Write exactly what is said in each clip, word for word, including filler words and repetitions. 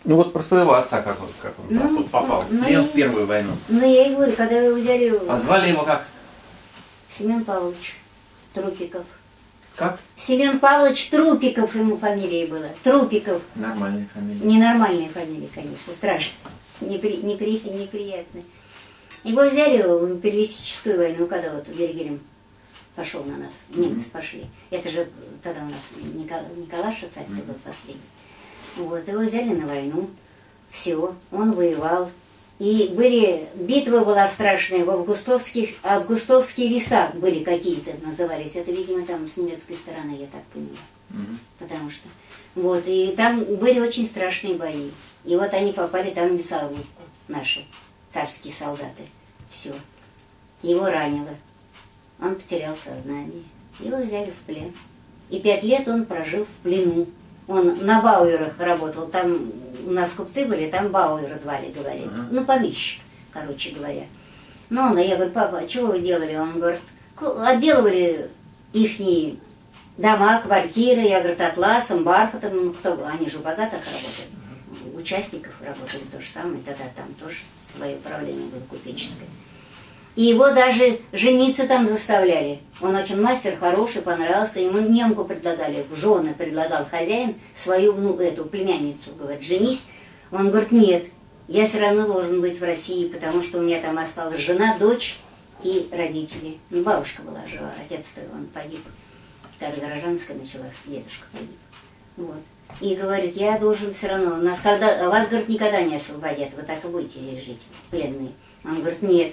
Ну вот про своего отца, как он, как он ну, тут попал ну, в плен в Первую войну. Ну я и говорю, когда его взяли... А звали его как? Семен Павлович Трупиков. Как? Семен Павлович Трупиков ему фамилия была. Трупиков. Нормальная фамилия. Ненормальная фамилия, конечно, страшно. Непри, непри, неприятная. Его взяли в империалистическую войну, когда вот Бергелем пошел на нас, немцы mm-hmm. пошли. Это же тогда у нас Никол, Николаша царь mm-hmm. был последний. Вот, его взяли на войну, все, он воевал. И были, битва была страшная, в августовских, августовские леса были какие-то, назывались. Это, видимо, там с немецкой стороны, я так поняла. Mm-hmm. Потому что, вот, и там были очень страшные бои. И вот они попали там в мясорубку, наши царские солдаты. Все. Его ранило. Он потерял сознание. Его взяли в плен. И пять лет он прожил в плену. Он на Бауэрах работал. Там у нас купцы были, там Бауэр звали, говорит. Uh-huh. Ну, помещик, короче говоря. Ну, он, я говорю, папа, а что вы делали? Он говорит, отделывали ихние дома, квартиры, я говорю, атласом, бархатом. Ну, кто, они же в богатых работали. Uh-huh. Участников работали то же самое. Тогда там тоже свое управление было купеческое. И его даже жениться там заставляли. Он очень мастер, хороший, понравился. Ему немку предлагали, в жены предлагал хозяин свою, ну, эту племянницу. Говорит, женись. Он говорит, нет, я все равно должен быть в России, потому что у меня там осталась жена, дочь и родители. Ну, бабушка была жива, отец-то он погиб. Когда гражданская началась, дедушка погиб. Вот. И говорит, я должен все равно, нас когда, вас, говорит, никогда не освободят, вы так и будете здесь жить, пленные. Он говорит, нет.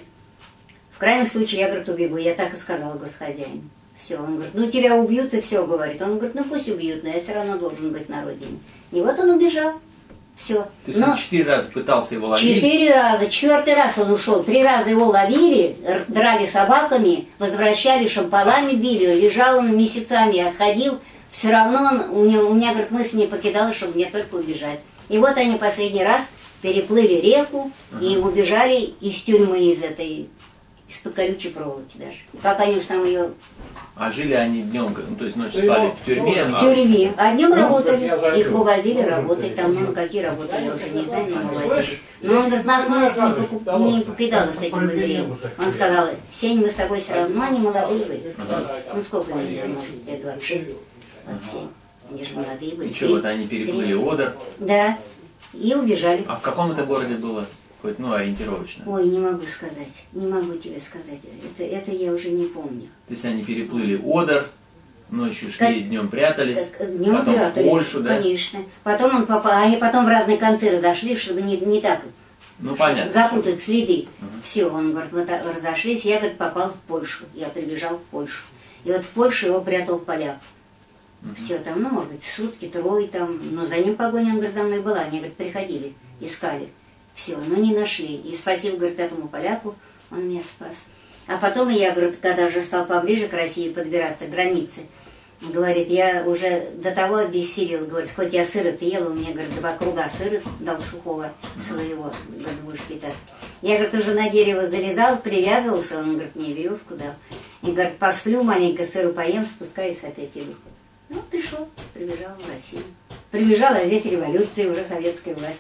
В крайнем случае, я, говорит, убегу. Я так и сказал, говорит, хозяин. Все, он говорит, ну тебя убьют и все, говорит. Он говорит, ну пусть убьют, но я все равно должен быть на родине. И вот он убежал. Все. То есть но он четыре раза пытался его ловить? Четыре раза. Четвертый раз он ушел. Три раза его ловили, драли собаками, возвращали, шампалами били. Лежал он месяцами, отходил. Все равно он, у, него, у меня, говорит, мысль не покидала, чтобы мне только убежать. И вот они последний раз переплыли реку ага. и убежали из тюрьмы, из этой... из-под колючей проволоки даже. Как они уж там ее... А жили они днем, ну, то есть ночью спали в тюрьме? В тюрьме. А днем работали. Их вывозили работать там, ну, какие работы, я уже не знаю, не вывозили. Но он, говорит, нас мысль не, покуп... не покидала с этим евреем. Он сказал, Сень, мы с тобой все равно, они молодые были. Ну, сколько они там, может быть, двадцать шесть, двадцать семь. Они же молодые были. И что, вот они переплыли Одер? Да. И убежали. А в каком это городе было? Хоть, ну, ориентировочно. Ой, не могу сказать. Не могу тебе сказать. Это, это я уже не помню. То есть они переплыли Одер, ночью шли, как, днем прятались, днем потом прятались, в Польшу, да? Конечно. Потом он попал, они потом в разные концы разошли, чтобы не, не так ну, понятно. запутать следы. Угу. Все, он говорит, мы так разошлись, я, говорит, попал в Польшу. Я прибежал в Польшу. И вот в Польше его прятал поляк. Угу. Все там, ну, может быть, сутки, трое там. Но за ним погоня, он говорит, за мной была. Они, говорит, приходили, искали. Все, но не нашли. И спасибо, говорит, этому поляку, он меня спас. А потом я, говорит, когда уже стал поближе к России подбираться, к границе, говорит, я уже до того обессилел, говорит, хоть я сыра-то ела, у меня, говорит, два круга сыра дал сухого своего, говорит, будешь питаться. Я, говорит, уже на дерево залезал, привязывался, он, говорит, мне веревку дал. И, говорит, посплю маленько, сыру поем, спускаюсь, опять иду. Ну, пришел, прибежал в Россию. Прибежал, а здесь революция, уже советская власть.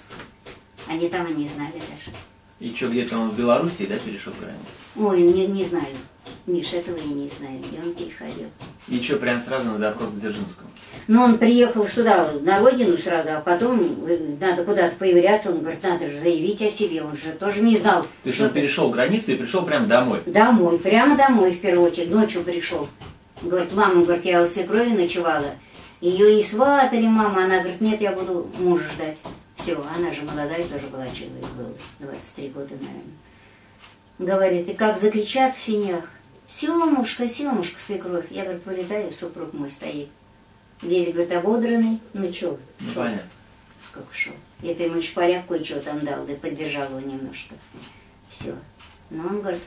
Они там и не знали даже. И что, где-то он в Белоруссии, да, перешел границу? Ой, не, не знаю. Миш, этого я не знаю, где он переходил. И что, прям сразу на допрос к Дзержинскому? Ну, он приехал сюда, на родину сразу, а потом надо куда-то появляться, он говорит, надо же заявить о себе, он же тоже не знал. То есть он перешел границу и пришел прямо домой? Домой, прямо домой, в первую очередь, ночью пришел. Говорит, мама, говорит, я у свекрови ночевала. Ее и сватали, мама, она говорит, нет, я буду мужа ждать. Все, она же молодая, тоже была, человек был, двадцать три года, наверное. Говорит, и как закричат в синях, Семушка, Семушка, свекровь. Я, говорит, вылетаю, супруг мой стоит. Весь, говорит, ободранный. Ну, что, ну, понятно. Сколько шел. Это ему еще поляк кое-что там дал, да поддержал его немножко. Все. Но он, говорит,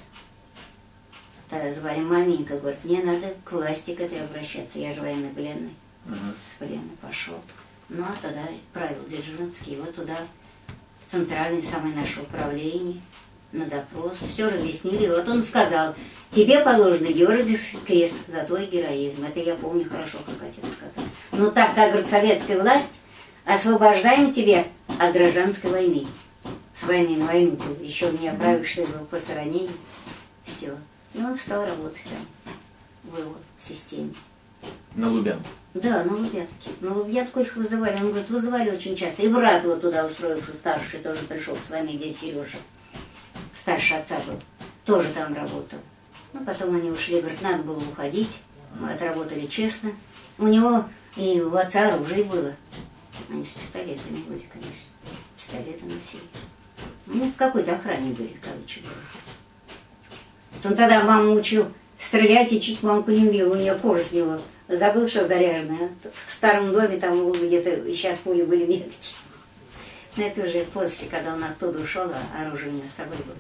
тогда звали маменька, говорит, мне надо к власти к этой обращаться. Я же военнопленный. Угу. С плена пошел. Ну, а тогда правил Дзержинский его туда, в центральное самое наше управление, на допрос. Все разъяснили. И вот он сказал, тебе положено Георгиев крест за твой героизм. Это я помню хорошо, как отец сказал. Но так, как говорит советская власть, освобождаем тебя от гражданской войны. С войны на войну, еще не оправившись, был после ранения. Все. И он стал работать там, в его системе. На Лубянку? Да, на Лубянке. На Лубянку их вызывали. Он говорит, вызывали очень часто. И брат его туда устроился, старший, тоже пришел с войны, где Сережа. Старший отца был. Тоже там работал. Ну, потом они ушли, говорят, надо было уходить. Мы отработали честно. У него и у отца оружие было. Они с пистолетами были, конечно. Пистолеты носили. Ну, в какой-то охране были, короче говоря. Он тогда маму учил стрелять и чуть мамку не убил. У нее кожа с него. Забыл, что заряженная. В старом доме там где-то еще от пули были метки. Но это уже после, когда он оттуда ушел, а оружие у него с собой было.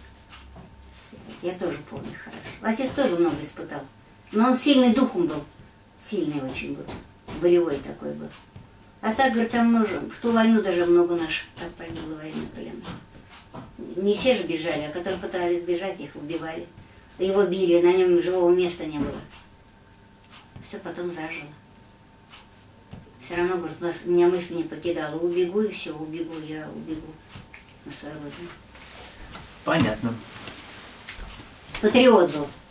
Я тоже помню хорошо. Отец тоже много испытал. Но он сильный духом был. Сильный очень был. Волевой такой был. А так, говорит, там много, в ту войну даже много наших так погибло военнопленных. Не все же бежали, а которые пытались бежать, их убивали. Его били, на нем живого места не было. Все потом зажило. Все равно, говорит, у нас, меня мысль не покидала. Убегу и все, убегу, я убегу на свою родину. Понятно. Патриот был.